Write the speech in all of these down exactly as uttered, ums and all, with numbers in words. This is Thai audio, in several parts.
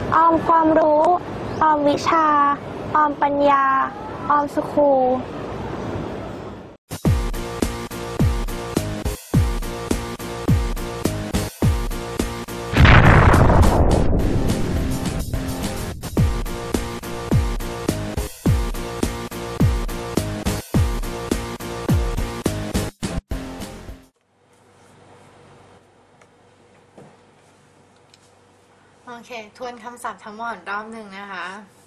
ออมความรู้ออมวิชาออมปัญญาออมสคูลโอเคทวนคำศัพท์ทั้งหมดรอบหนึ่งนะคะ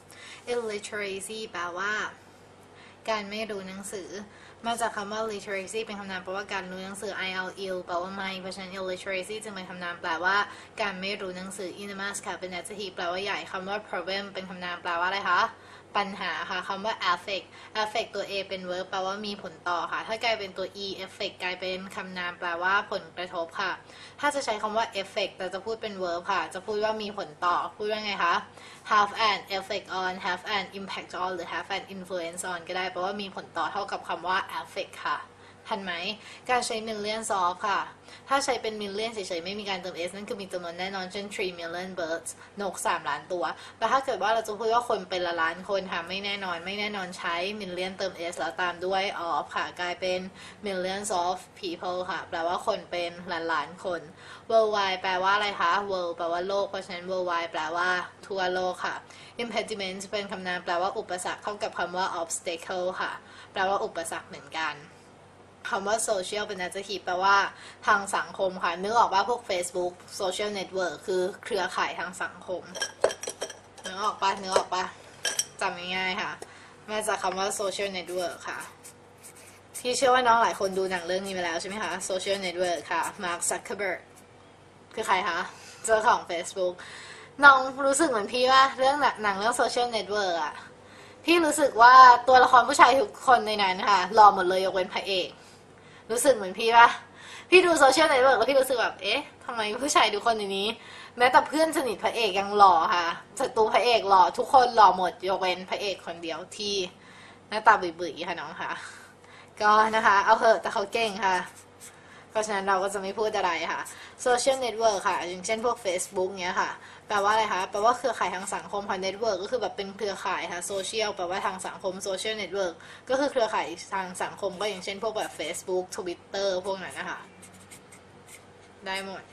illiteracy แปลว่าการไม่รู้หนังสือมาจากคำว่า literacy เป็นคำนามแปลว่าการรู้หนังสือ il ill แปลว่าไม่เพราะฉะนั้น illiteracy จึงเป็นคำนามแปลว่าการไม่รู้หนังสือ enormous ค่ะเป็น adjective แปลว่าใหญ่คำว่า problem เป็นคำนามแปลว่าอะไรคะปัญหาค่ะคำว่า affect affect ตัว a เป็น verb แปลว่ามีผลต่อค่ะถ้ากลายเป็นตัว e effect กลายเป็นคำนามแปลว่าผลกระทบค่ะถ้าจะใช้คำว่า effect แต่จะพูดเป็น verb ค่ะจะพูดว่ามีผลต่อพูดว่าไงคะ have an effect on have an impact on หรือ have an influence on ก็ได้แปลว่ามีผลต่อเท่ากับคำว่า affect ค่ะทันไหมการใช้ millions of ค่ะถ้าใช้เป็น million เฉยๆไม่มีการเติม s นั่นคือมีจำนวนแน่นอนเช่น three million birds นกสามล้านตัวแต่ถ้าเกิดว่าเราจะพูดว่าคนเป็นละล้านคนค่ะไม่แน่นอนไม่แน่นอนใช้ million เติม s แล้วตามด้วย of ค่ะกลายเป็น millions of people ค่ะแปลว่าคนเป็นล้านล้านคน worldwide แปลว่าอะไรคะ world แปลว่าโลกเพราะฉะนั้น worldwide แปลว่าทั่วโลกค่ะ impediment เป็นคำนามแปลว่าอุปสรรคเท่ากับคำว่า obstacle ค่ะแปลว่าอุปสรรคเหมือนกันคำว่า social เป็น adjective แปลว่าทางสังคมค่ะนึกออกว่าพวก Facebook social network คือเครือข่ายทางสังคมนึกออกปะนึกออกปะจำง่ายๆค่ะมาจากคำว่า social network ค่ะที่เชื่อว่าน้องหลายคนดูหนังเรื่องนี้ไปแล้วใช่ไหมคะ social network ค่ะ Mark Zuckerberg คือใครคะเจ้าของ Facebook น้องรู้สึกเหมือนพี่ว่าเรื่องหนังเรื่อง social network อะพี่รู้สึกว่าตัวละครผู้ชายทุกคนในนั้นค่ะหล่อหมดเลยยกเว้นพระเอกรู้สึกเหมือนพี่ปะพี่ดูโซเชียลเน็ตเวิร์กแล้วพี่รู้สึกแบบเอ๊ะทำไมผู้ชายทุกคนในนี้แม้แต่เพื่อนสนิทพระเอกยังหล่อค่ะศัตรูพระเอกหล่อทุกคนหล่อหมดยกเว้นพระเอกคนเดียวที่หน้าตาบุ๋ยๆค่ะน้องค่ะก็นะคะเอาเถอะแต่เขาเก่งค่ะเพราะฉะนั้นเราก็จะไม่พูดอะไรค่ะโซเชียลเน็ตเวิร์กค่ะอย่างเช่นพวก Facebook เนี้ยค่ะแปลว่าอะไรคะแปลว่าเครือข่ายทางสังคมค่ะเน็ตเวิร์กก็คือแบบเป็นเครือข่ายค่ะโซเชียลแปลว่าทางสังคมโซเชียลเน็ตเวิร์กก็คือเครือข่ายทางสังคมก็อย่างเช่นพวกแบบ Facebook Twitter พวกนั้นนะคะได้หมด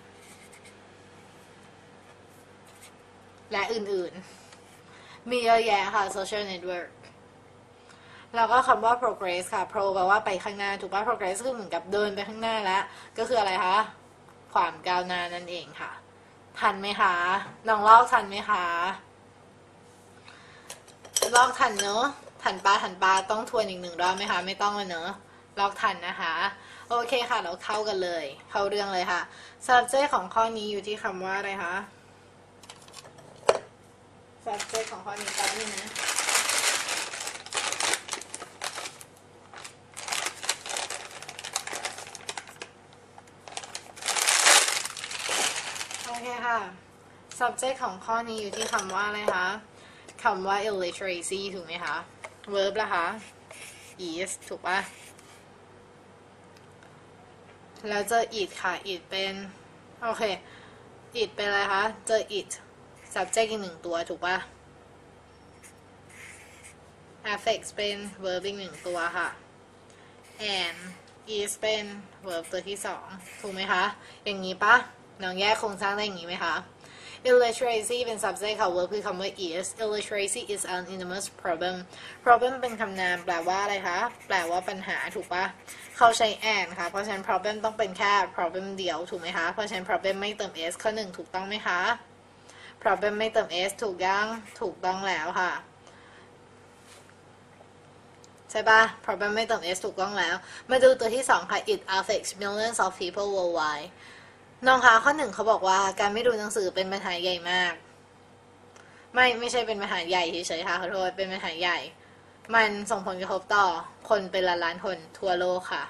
และอื่นๆมีเยอะแยะค่ะโซเชียลเน็ตเวิร์กแล้วก็คำว่า progress ค่ะ pro แปลว่าไปข้างหน้าถูกป่ะ progress คือเหมือนกับเดินไปข้างหน้าแล้วก็คืออะไรคะความก้าวหน้านั่นเองค่ะทันไหมคะน้องลอกทันไหมคะลอกทันเนอะทันปลาทันปลาต้องทวนอีกหนึ่งรอบไหมคะไม่ต้องเลยเนอะลอกทันนะคะโอเคค่ะเราเข้ากันเลยเข้าเรื่องเลยค่ะ subject ของข้อนี้อยู่ที่คำว่าอะไรคะ subject ของข้อนี้แป๊บนึงนะโอเคค่ะ subject ของข้อนี้อยู่ที่คำว่าอะไรคะคำว่า illiteracy ถูกไหมคะ verb ล่ะคะ is ถูกปะแล้วเจอ it ค่ะ it เป็นโอเค it เป็นอะไรคะเจอ it subject อีกหนึ่งตัวถูกปะ affect เป็น verb อีกหนึ่งตัวค่ะ and is เป็น verb ตัวที่สองถูกไหมคะอย่างนี้ปะน้องแยกโครงสร้างได้อย่างนี้ไหมคะ illiteracy เป็น subject ค่ะ verb คือคำว่า is illiteracy is an enormous problem problem เป็นคำนามแปลว่าอะไรคะแปลว่าปัญหาถูกปะเขาใช้ and ค่ะเพราะฉะนั้น problem ต้องเป็นแค่ problem เดียวถูกไหมคะเพราะฉะนั้น problem ไม่เติม s ข้อหนึ่งถูกต้องไหมคะ problem ไม่เติม s ถูกยังถูกต้องแล้วค่ะใช่ปะ problem ไม่เติม s ถูกต้องแล้วมาดูตัวที่สองค่ะ it affects millions of people worldwide น้องคะข้อหนึ่งเขาบอกว่าการไม่ดูหนังสือเป็นปัญหาใหญ่มากไม่ไม่ใช่เป็นปัญหาใหญ่เฉยๆค่ะขอโทษเป็นปัญหาใหญ่มันส่งผลกระทบต่อคนเป็นล้านล้านคนทั่วโลกค่ะ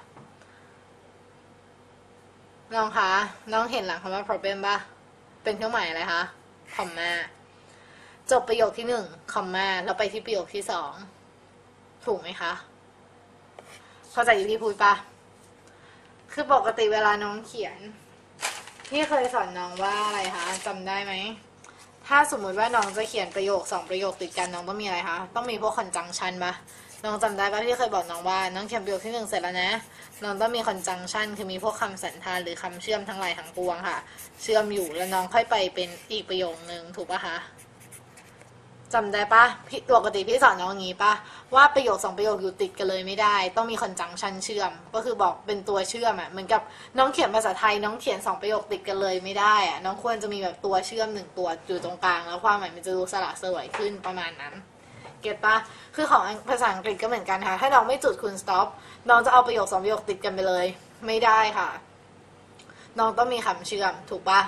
น้องคะน้องเห็นหลังคำว่า problem ปะเป็นเครื่องหมายอะไรคะคอมมาจบประโยคที่หนึ่งคอมมาแล้วไปที่ประโยคที่สองถูกไหมคะเข้าใจที่พี่พูดปะคือปกติเวลาน้องเขียนพี่เคยสอนน้องว่าอะไรคะจำได้ไหมถ้าสมมุติว่าน้องจะเขียนประโยคสองประโยคติดกันน้องต้องมีอะไรคะต้องมีพวก conjunction ปะน้องจำได้ปะที่เคยบอกน้องว่าน้องเขียนประโยคที่หนึ่งเสร็จแล้วนะน้องต้องมี conjunction คือมีพวกคำสันธานหรือคำเชื่อมทั้งหลายทั้งปวงค่ะเชื่อมอยู่แล้วน้องค่อยไปเป็นอีกประโยคนึงถูกปะคะจำได้ปะพี่ปกติพี่สอนน้องอย่างนี้ปะว่าประโยคสองประโยคอยู่ติดกันเลยไม่ได้ต้องมี conjunction เชื่อมก็คือบอกเป็นตัวเชื่อมอ่ะเหมือนกับน้องเขียนภาษาไทยน้องเขียนสองประโยคติดกันเลยไม่ได้อ่ะน้องควรจะมีแบบตัวเชื่อมหนึ่งตัวอยู่ตรงกลางแล้วความหมายมันจะดูสละสลวยขึ้นประมาณนั้นเก็ตปะคือของภาษาอังกฤษก็เหมือนกันค่ะถ้าน้องไม่จุดคุณ stop น้องจะเอาประโยคสองประโยคติดกันไปเลยไม่ได้ค่ะน้องต้องมีคำเชื่อมถูกปะ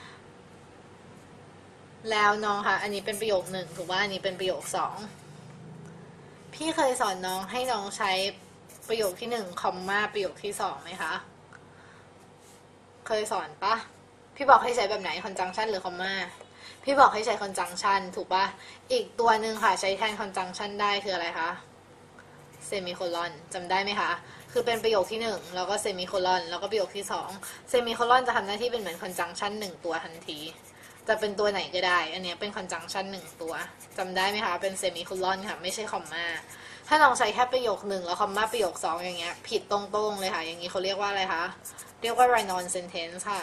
แล้วน้องค่ะอันนี้เป็นประโยคหนึ่งถูกว่าอันนี้เป็นประโยคสองพี่เคยสอนน้องให้น้องใช้ประโยคที่หนึ่งคอมมาประโยคที่สองไหมคะเคยสอนปะพี่บอกให้ใช้แบบไหน conjunction หรือคอมมาพี่บอกให้ใช้ conjunction ถูกปะอีกตัวหนึ่งค่ะใช้แทน conjunction ได้คืออะไรคะ semicolon จำได้ไหมคะคือเป็นประโยคที่หนึ่งแล้วก็ semicolon แล้วก็ประโยคที่สอง semicolon จะทำหน้าที่เป็นเหมือน conjunction หนึ่งตัวทันทีจะเป็นตัวไหนก็ได้อันนี้เป็น conjunction หนึ่งตัวจำได้ไหมคะเป็น semicolon ค่ะไม่ใช่คอมมาถ้าลองใช้แค่ประโยคหนึ่งแล้วคอมมาประโยคสองอย่างเงี้ยผิดตรงๆเลยค่ะอย่างนี้เขาเรียกว่าอะไรคะเรียกว่า run on sentence ค่ะ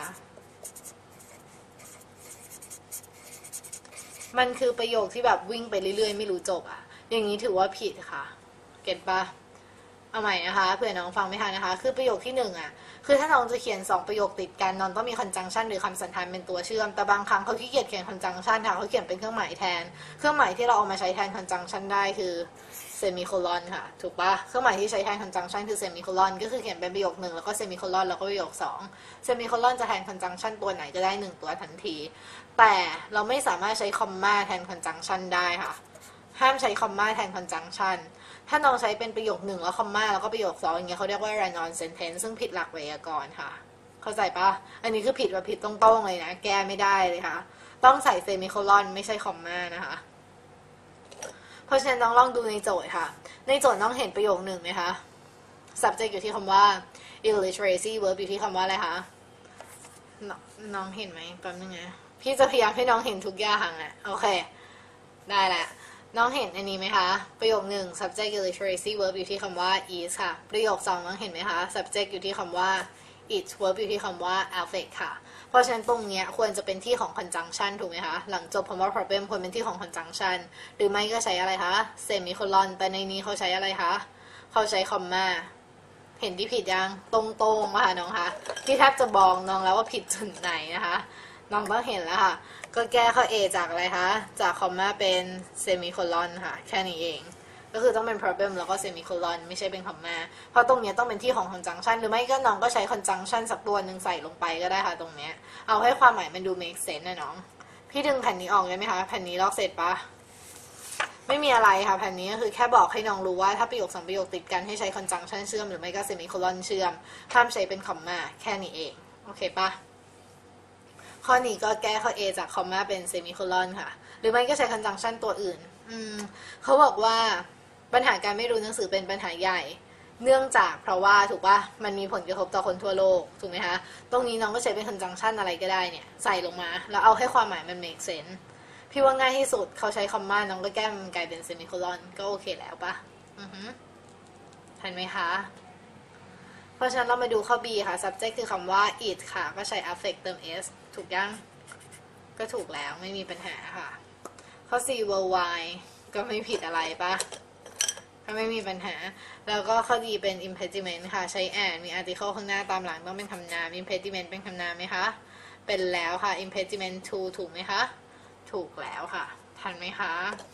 มันคือประโยคที่แบบวิ่งไปเรื่อยๆไม่รู้จบอ่ะอย่างนี้ถือว่าผิดค่ะเก็ตปะเอาใหม่นะคะเผื่อน้องฟังไม่ทันนะคะคือประโยคที่หนึ่งอ่ะคือถ้าน้องจะเขียนสองประโยคติดกันน้องต้องมี conjunction หรือคำสันธานเป็นตัวเชื่อมแต่บางครั้งเขาขี้เกียจเขียน conjunction ค่ะเขาเขียนเป็นเครื่องหมายแทนเครื่องหมายที่เราเอามาใช้แทน conjunction ได้คือ semicolon ค่ะถูกปะเครื่องหมายที่ใช้แทน conjunction คือ semicolon ก็คือเขียนเป็นประโยคหนึ่งแล้วก็ semicolon แล้วก็ประโยคสอง semicolon จะแทน conjunction ตัวไหนก็ได้หนึ่งตัวทันทีแต่เราไม่สามารถใช้ comma แทน conjunction ได้ค่ะห้ามใช้ comma แทน conjunction ถ้าน้องใช้เป็นประโยคหนึ่งแล้วคอมมาแล้วก็ประโยคสองอย่างเงี้ยเขาเรียกว่า run on sentence ซึ่งผิดหลักไวยากรณ์ค่ะเข้าใจปะอันนี้คือผิดแบบผิดตรงๆเลยนะแก้ไม่ได้เลยค่ะต้องใส่ semicolon ไม่ใช่คอมมานะคะเพราะฉะนั้นน้องลองดูในโจทย์ค่ะในโจทย์น้องเห็นประโยคหนึ่งไหมคะ subject อยู่ที่คำว่า illiteracy verb อยู่ที่คำว่าอะไรคะน้องเห็นไหมแป๊บนึงนะพี่จะพยายามให้น้องเห็นทุกอย่างอ่ะโอเคได้แหละน้องเห็นอันนี้ไหมคะประโยคหนึ่ง subject illiteracy verb อยู่ที่คำว่า is ค่ะประโยคสองน้องเห็นไหมคะ subject อยู่ที่คำว่า it verb อยู่ที่คำว่า affect ค่ะเพราะฉะนั้นตรงเนี้ยควรจะเป็นที่ของ conjunction ถูกไหมคะหลังจบคำว่า problem ควรเป็นที่ของ conjunction หรือไม่ก็ใช้อะไรคะ semicolon แต่ในนี้เขาใช้อะไรคะเขาใช้ comma เห็นที่ผิดยังตรงๆมาค่ะน้องคะพี่แทบจะบอกน้องแล้วว่าผิดจุดไหนนะคะน้องต้องเห็นแล้วค่ะก็แก้ข้อ A จากอะไรคะจากคอมมาเป็นเซมิโคลอนค่ะแค่นี้เองก็คือต้องเป็น problem แล้วก็เซมิโคลอนไม่ใช่เป็นคอมมาเพราะตรงนี้ต้องเป็นที่ของ conjunction หรือไม่ก็น้องก็ใช้ conjunction สักตัวหนึ่งใส่ลงไปก็ได้ค่ะตรงนี้เอาให้ความหมายมันดู make sense นะน้องพี่ดึงแผ่นนี้ออกได้ไหมคะแผ่นนี้ลอกเสร็จปะไม่มีอะไรค่ะแผ่นนี้ก็คือแค่บอกให้น้องรู้ว่าถ้าประโยคสองประโยคติดกันให้ใช้ conjunction เชื่อมหรือไม่ก็เซมิโคลอนเชื่อมห้ามใช้เป็นคอมมาแค่นี้เองโอเคปะข้อนี้ก็แก้ข้อ A จากคอมมาเป็นเซมิโคลอนค่ะหรือไม่ก็ใช้ conjunction ตัวอื่นอืมเขาบอกว่าปัญหาการไม่รู้หนังสือเป็นปัญหาใหญ่เนื่องจากเพราะว่าถูกป่ะมันมีผลกระทบต่อคนทั่วโลกถูกไหมคะตรงนี้น้องก็ใช้เป็น conjunction อะไรก็ได้เนี่ยใส่ลงมาแล้วเอาให้ความหมายมัน make sense พี่ว่าง่ายที่สุดเขาใช้คอมมาน้องก็แก้มันกลายเป็นเซมิโคลอนก็โอเคแล้วป่ะอือฮึทันไหมคะเพราะฉะนั้นเรามาดูข้อ B ค่ะ subject คือคำว่า it ค่ะก็ใช้ affect เติม s ถูกยังก็ถูกแล้วไม่มีปัญหาค่ะข้อ C verb why ก็ไม่ผิดอะไรปะก็ไม่มีปัญหาแล้วก็ข้อ D เป็น impediment ค่ะใช้ and มี article ข้างหน้าตามหลังต้องเป็นคำนาม impediment เป็นคำนามไหมคะเป็นแล้วค่ะ impediment to ถูกไหมคะถูกแล้วค่ะทันไหมคะ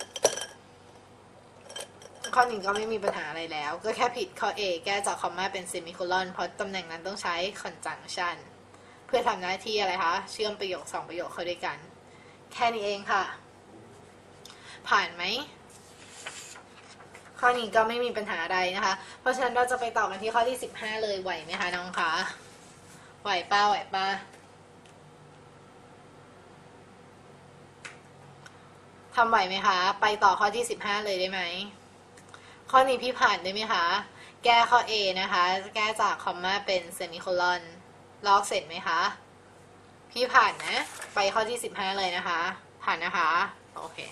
ข้อนี้ก็ไม่มีปัญหาอะไรแล้วก็แค่ผิดข้อ A แก้จากคอมมาเป็น semicolon เพราะตำแหน่งนั้นต้องใช้ conjunction เพื่อทำหน้าที่อะไรคะเชื่อมประโยคสองประโยคเข้าด้วยกันแค่นี้เองค่ะผ่านไหมข้อนี้ก็ไม่มีปัญหาอะไรนะคะเพราะฉะนั้นเราจะไปต่อกันที่ข้อที่สิบห้าเลยไหวไหมคะน้องคะไหวป้าไหวป้าทำไหวไหมคะไปต่อข้อที่สิบห้าเลยได้ไหมข้อนี้พี่ผ่านได้ไหมคะแก้ข้อ A นะคะแก้จากคอมมาเป็นเซมิโคลอนลอกเสร็จไหมคะพี่ผ่านนะไปข้อที่สิบห้าเลยนะคะผ่านนะคะโอเค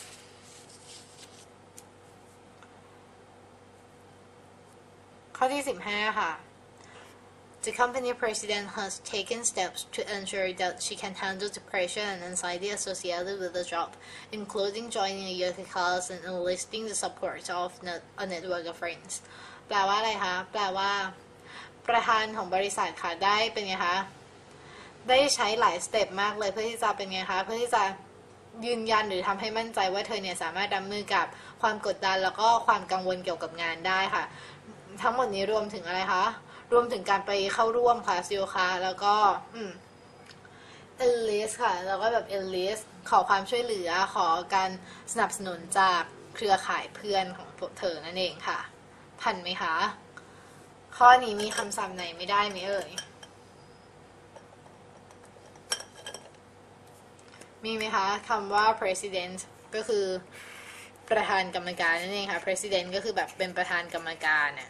ข้อที่สิบห้าค่ะ The company president has taken steps to ensure that she can handle the pressure and anxiety associated with the job, including joining a yoga class and enlisting the support of a network of friends. แปลว่าอะไรคะแปลว่าประธานของบริษัทค่ะได้เป็นไงคะได้ใช้หลายสเต็ปมากเลยเพื่อที่จะเป็นไงคะเพื่อที่จะยืนยันหรือทำให้มั่นใจว่าเธอเนี่ยสามารถรับมือกับความกดดันแล้วก็ความกังวลเกี่ยวกับงานได้ค่ะทั้งหมดนี้รวมถึงอะไรคะรวมถึงการไปเข้าร่วมคลาสโยคะแล้วก็อืม enlist ค่ะแล้วก็แบบ enlist ขอความช่วยเหลือขอการสนับสนุนจากเครือข่ายเพื่อนของเธอนั่นเองค่ะทันไหมคะข้อนี้มีคำศัพท์ไหนไม่ได้ไหมเอ่ยมีไหมคะคำว่า president ก็คือประธานกรรมการนั่นเองค่ะ president ก็คือแบบเป็นประธานกรรมการเนี่ย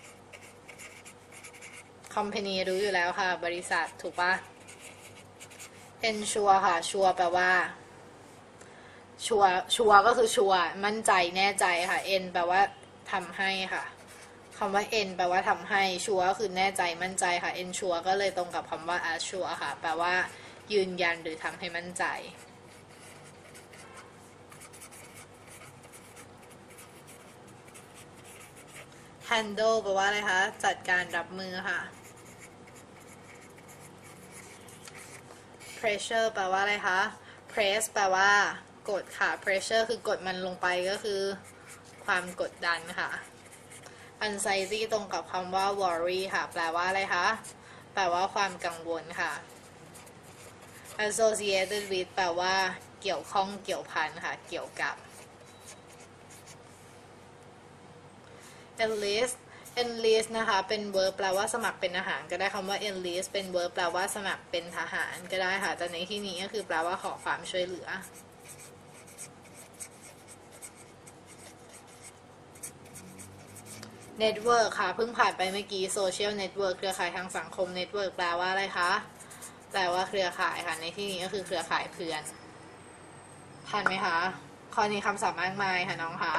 company รู้อยู่แล้วค่ะบริษัทถูกปะ ensure ค่ะ sure แปลว่าชัวชัวก็คือชัวมั่นใจแน่ใจค่ะ n แปลว่าทำให้ค่ะคำว่า n แปลว่าทำให้ชัวก็คือแน่ใจมั่นใจค่ะ ensure ก็เลยตรงกับคำว่า assure ค่ะแปลว่ายืนยันหรือทำให้มั่นใจ handle แปลว่าอะไรคะจัดการรับมือค่ะ pressure แปลว่าอะไรคะ press แปลว่ากดค่ะ pressure คือกดมันลงไปก็คือความกดดันค่ะ anxiety ตรงกับคำว่า worry ค่ะแปลว่าอะไรคะแปลว่าความกังวลค่ะ associated with แปลว่าเกี่ยวข้องเกี่ยวพันค่ะเกี่ยวกับ enlist enlist นะคะเป็น verb แปลว่าสมัครเป็นทหารก็ได้คำว่า enlist เป็น verb แปลว่าสมัครเป็นทหารก็ได้ค่ะแต่ในที่นี้ก็คือแปลว่าขอความช่วยเหลือ network ค่ะเพิ่งผ่านไปเมื่อกี้ social network เครือข่ายทางสังคม network แปลว่าอะไรคะแปลว่าเครือข่ายค่ะในที่นี้ก็คือเครือข่ายเพื่อนทันไหมคะข้อนี้คำศัพท์มากมายค่ะน้องคะ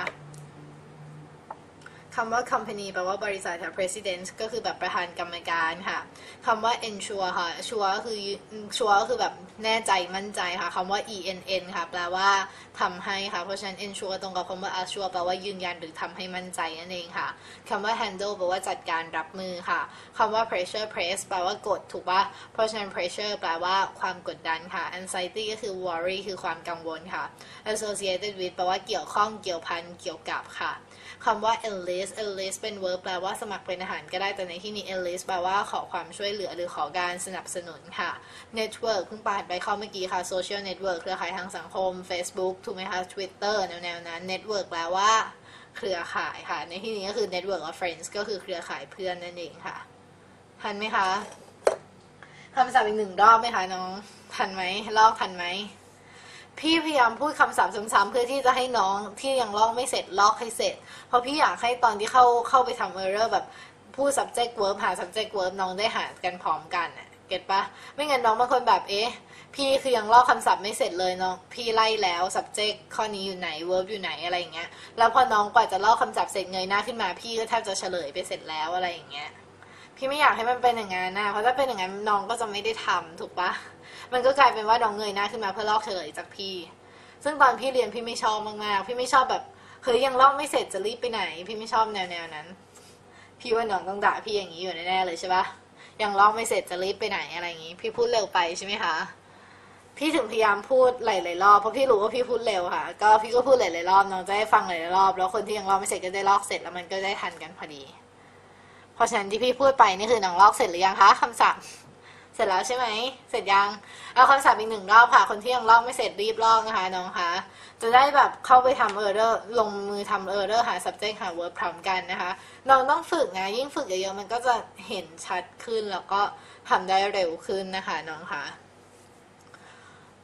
คำว่า company แปลว่าบริษัทค่ะ president ก็คือแบบประธานกรรมการค่ะคำว่า ensure ค่ะ sure ก็คือ sure ก็คือแบบแน่ใจมั่นใจค่ะคำว่า enn ค่ะแปลว่าทำให้ค่ะเพราะฉะนั้น ensure ตรงกับคำว่า assure แปลว่ายืนยันหรือทำให้มั่นใจนั่นเองค่ะคำว่า handle แปลว่าจัดการรับมือค่ะคำว่า pressure press แปลว่ากดถูกปะเพราะฉะนั้น pressure แปลว่าความกดดันค่ะ anxiety ก็คือ worry คือความกังวลค่ะ associated with แปลว่าเกี่ยวข้องเกี่ยวพันเกี่ยวกับค่ะคำว่า enlist enlist เป็น verb แปลว่าสมัครเป็นทหารก็ได้แต่ในที่นี้ enlist แปลว่าขอความช่วยเหลือหรือขอการสนับสนุนค่ะ network เพิ่งผ่านไปเข้าเมื่อกี้ค่ะ social network เครือข่ายทางสังคม Facebook ถูกไหมคะ Twitter แนวๆนั้น network แปลว่าเครือข่ายค่ะในที่นี้ก็คือ network of friends ก็คือเครือข่ายเพื่อนนั่นเองค่ะทันไหมคะคำศัพท์อีกหนึ่งรอบไหมคะน้องทันไหมลอกทันไหมพี่พยายามพูดคำศัพท์ซ้ำๆเพื่อที่จะให้น้องที่ยังลอกไม่เสร็จลอกให้เสร็จเพราะพี่อยากให้ตอนที่เข้าเข้าไปทำ error แบบพูด subject verb หา subject verb น้องได้หากันพร้อมกันน่ะเก็ตปะไม่งั้นน้องบางคนแบบเอ๊ะพี่คือยังลอกคำศัพท์ไม่เสร็จเลยน้องพี่ไล่แล้ว subject ข้อนี้อยู่ไหน verb อยู่ไหนอะไรอย่างเงี้ยแล้วพอน้องกว่าจะลอกคำศัพท์เสร็จเงยหน้าขึ้นมาพี่ก็แทบจะเฉลยไปเสร็จแล้วอะไรอย่างเงี้ยพี่ไม่อยากให้มันเป็นอย่างนั้นนะเพราะถ้าเป็นอย่างนั้นน้องก็จะไม่ได้ทำถูกปะมันก็กลายเป็นว่าน้องเงยหน้าขึ้นมาเพื่อลอกเฉลยจากพี่ซึ่งตอนพี่เรียนพี่ไม่ชอบมากๆพี่ไม่ชอบแบบเฮ้ยยังลอกไม่เสร็จจะรีบไปไหนพี่ไม่ชอบแนวๆนั้นพี่ว่าน้องต้องด่าพี่อย่างนี้อยู่แน่ๆเลยใช่ปะยังลอกไม่เสร็จจะรีบไปไหนอะไรอย่างนี้พี่พูดเร็วไปใช่ไหมคะพี่ถึงพยายามพูดหลายๆรอบเพราะพี่รู้ว่าพี่พูดเร็วค่ะก็พี่ก็พูดหลายๆรอบน้องจะได้ฟังหลายๆรอบแล้วคนที่ยังลอกไม่เสร็จก็ได้ลอกเสร็จแล้วมันก็ได้ทันกันพอดีเพราะฉะนั้นที่พี่พูดไปนี่คือน้องลอกเสร็จหรือยังคะคำศัพท์เสร็จแล้วใช่ไหมเสร็จยังเอาคำศัพท์อีกหนึ่งรอบค่ะคนที่ยังลอกไม่เสร็จรีบลอกนะคะน้องคะจะได้แบบเข้าไปทำ error ลงมือทำ error หา subject หา verb พร้อมกันนะคะน้องต้องฝึกนะยิ่งฝึกเยอะๆมันก็จะเห็นชัดขึ้นแล้วก็ทำได้เร็วขึ้นนะคะน้องคะ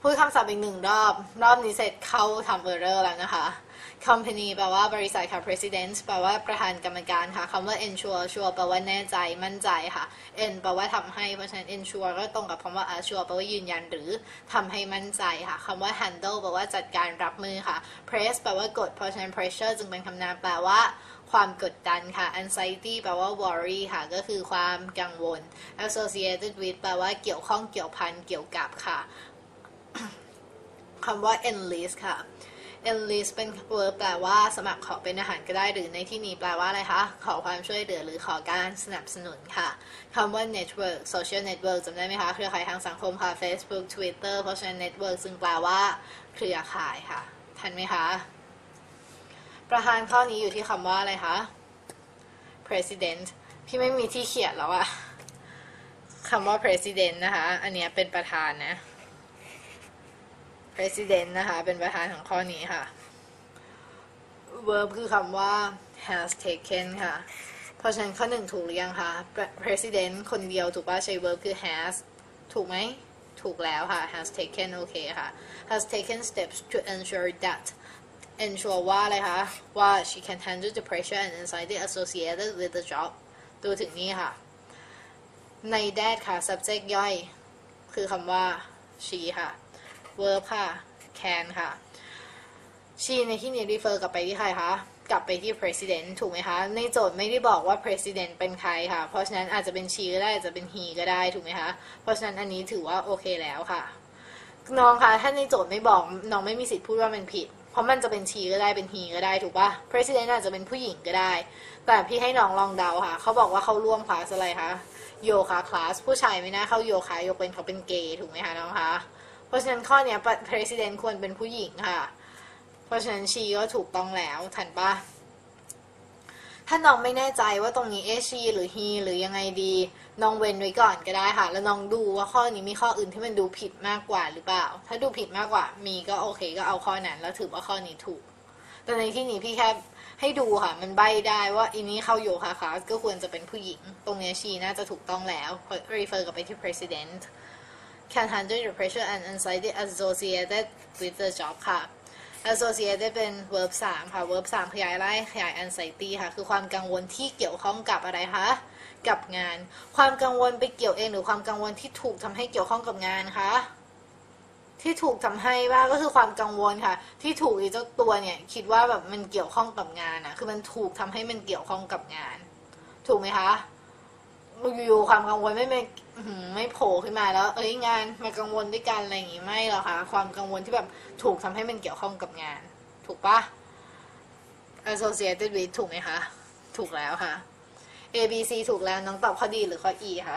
พูดคำศัพท์อีกหนึ่งรอบรอบนี้เสร็จเข้าทำ error แล้วนะคะ company แปลว่าบริษัทค่ะ president แปลว่าประธานกรรมการค่ะคำว่า ensure sure แปลว่าแน่ใจมั่นใจค่ะ en แปลว่าทำให้เพราะฉะนั้น ensure ก็ตรงกับคำว่า assure แปลว่ายืนยันหรือทำให้มั่นใจค่ะคำว่า handle แปลว่าจัดการรับมือค่ะ press แปลว่ากดเพราะฉะนั้น pressure จึงเป็นคำนามแปลว่าความกดดันค่ะ anxiety แปลว่า worry ค่ะก็คือความกังวล associated with แปลว่าเกี่ยวข้องเกี่ยวพันเกี่ยวกับค่ะคำว่า enlist ค่ะ enlist เป็น verb แปลว่าสมัครขอเป็นอาหารก็ได้หรือในที่นี้แปลว่าอะไรคะขอความช่วยเหลือหรือขอการสนับสนุนค่ะคำว่า network social network จำได้ไหมคะเครือข่ายทางสังคมค่ะ Facebook Twitter เพราะฉะนั้น network ซึ่งแปลว่าเครือข่ายค่ะทันไหมคะประธานข้อนี้อยู่ที่คำว่าอะไรคะ president พี่ไม่มีที่เขียนแล้วอะคำว่า president นะคะอันนี้เป็นประธานนะ president นะคะเป็นประธานของข้อนี้ค่ะ verb คือคำว่า has taken ค่ะเพราะฉะนั้นข้อหนึ่งถูกหรือยังคะ president คนเดียวถูกป่ะใช้ verb คือ has ถูกไหมถูกแล้วค่ะ has taken โอเคค่ะ has taken steps to ensure that ensure ว่าอะไรคะว่า she can handle the pressure and anxiety associated with the job ดูถึงนี้ค่ะใน that ค่ะ subject ย่อยคือคำว่า she ค่ะ verb ค่ะ can ค่ะ she ในที่นี้ refer กลับไปที่ใครคะกลับไปที่ president ถูกไหมคะในโจทย์ไม่ได้บอกว่า president เป็นใครค่ะเพราะฉะนั้นอาจจะเป็น she ก็ได้อาจจะเป็น he ก็ได้ถูกไหมคะเพราะฉะนั้นอันนี้ถือว่าโอเคแล้วค่ะน้องคะถ้าในโจทย์ไม่บอกน้องไม่มีสิทธิ์พูดว่ามันผิดเพราะมันจะเป็น she ก็ได้เป็น he ก็ได้ถูกป่ะ president อาจจะเป็นผู้หญิงก็ได้แต่พี่ให้น้องลองเดาค่ะเขาบอกว่าเขาร่วมคลาสอะไรคะโยคะคลาสผู้ชายไม่น่าเข้าโยคะยกเป็นเขาเป็นเกย์ถูกไหมคะน้องคะเพราะฉะนั้นข้อนี้ president ควรเป็นผู้หญิงค่ะเพราะฉะนั้น she ก็ถูกต้องแล้วทันปะถ้าน้องไม่แน่ใจว่าตรงนี้เอ she หรือ he หรือยังไงดีน้องเว้นไว้ก่อนก็ได้ค่ะแล้วน้องดูว่าข้อนี้มีข้ออื่นที่มันดูผิดมากกว่าหรือเปล่าถ้าดูผิดมากกว่ามีก็โอเคก็เอาข้อนั้นแล้วถือว่าข้อนี้ถูกแต่ในที่นี้พี่แค่ให้ดูค่ะมันใบ้ได้ว่าอีนี้เข้าโยคะคลาสก็ควรจะเป็นผู้หญิงตรงนี้ she น่าจะถูกต้องแล้ว refer กลับไปที่ president can handle the pressure and anxiety associated with the job ค่ะ associated เป็น verb สามค่ะ verb สามขยายไล่ขยาย anxiety ค่ะคือความกังวลที่เกี่ยวข้องกับอะไรคะกับงานความกังวลไปเกี่ยวเองหรือความกังวลที่ถูกทำให้เกี่ยวข้องกับงานคะที่ถูกทำให้ว่าก็คือความกังวลค่ะที่ถูกไอ้เจ้าตัวเนี่ยคิดว่าแบบมันเกี่ยวข้องกับงานอะคือมันถูกทำให้มันเกี่ยวข้องกับงานถูกไหมคะอยู่ๆความกังวลไม่ไม่ไม่โผล่ขึ้นมาแล้วเอ้ยงานมากังวลด้วยกันอะไรอย่างงี้ไม่หรอกค่ะความกังวลที่แบบถูกทำให้มันเกี่ยวข้องกับงานถูกปะ associated with ถูกไหมคะถูกแล้วค่ะ A B C ถูกแล้วน้องตอบข้อดีหรือข้อ E คะ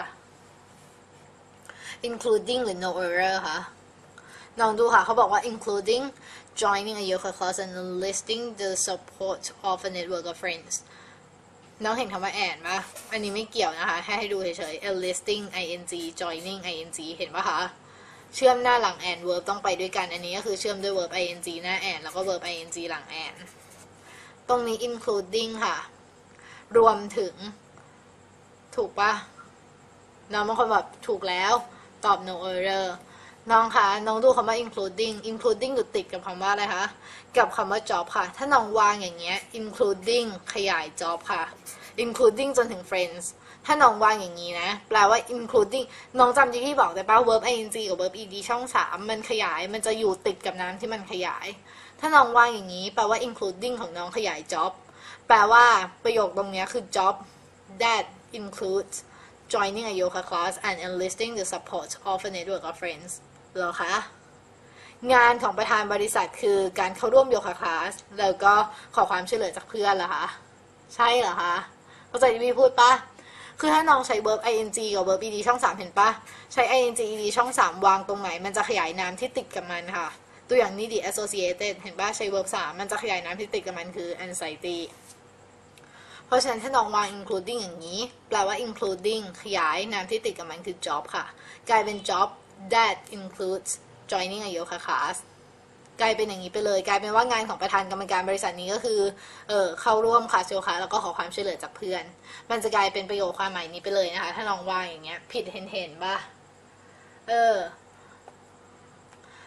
including หรือ no error คะน้องดูค่ะเขาบอกว่า including joining a yoga class and enlisting the support of a network of friends น้องเห็นคำว่า and ป่ะอันนี้ไม่เกี่ยวนะคะแค่ให้ดูเฉยๆ enlisting ing joining ing เห็นป่ะคะเชื่อมหน้าหลัง and verb ต้องไปด้วยกันอันนี้ก็คือเชื่อมด้วย verb ing หน้า and แล้วก็ verb ing หลัง and ตรงนี้ including ค่ะรวมถึงถูกป่ะน้องบางคนแบบถูกแล้วตอบ no error น้องคะน้องดูคำว่า including including อยู่ติดกับคำว่าอะไรคะกับคำว่า job ค่ะถ้าน้องวางอย่างเงี้ย including ขยาย job ค่ะ including จนถึง friends ถ้าน้องวางอย่างนี้นะแปลว่า including น้องจำที่พี่บอกได้ป่ะ verb ing กับ verb ed ช่องสามมันขยายมันจะอยู่ติดกับน้ำที่มันขยายถ้าน้องวางอย่างนี้แปลว่า including ของน้องขยาย job แปลว่าประโยคตรงนี้คือ job that includes joining a yoga class and enlisting the support of a network of friends เหรอคะงานของประธานบริษัทคือการเข้าร่วมโยคะคลาสแล้วก็ขอความช่วยเหลือจากเพื่อนเหรอคะใช่เหรอคะเข้าใจที่พี่พูดปะคือถ้าน้องใช้ verb ing กับ verb ed ช่องสามเห็นปะใช้ ing ed ช่องสามวางตรงไหนมันจะขยายน้ำที่ติดกับมันค่ะตัวอย่างนี้ดิ associated เห็นปะใช้ verb สามมันจะขยายน้ำที่ติดกับมันคือ anxiety เพราะฉะนั้นถ้าน้องวาง including อย่างนี้แปลว่า including ขยายน้ำที่ติดกับมันคือ job ค่ะกลายเป็น job that includes joining a yoga class กลายเป็นอย่างนี้ไปเลยกลายเป็นว่างานของประธานกรรมการบริษัทนี้ก็คือเออเข้าร่วมคลาสโยคะแล้วก็ขอความช่วยเหลือจากเพื่อนมันจะกลายเป็นประโยคความหมายนี้ไปเลยนะคะถ้าน้องวางอย่างเงี้ยผิดเห็นเห็นป่ะเออ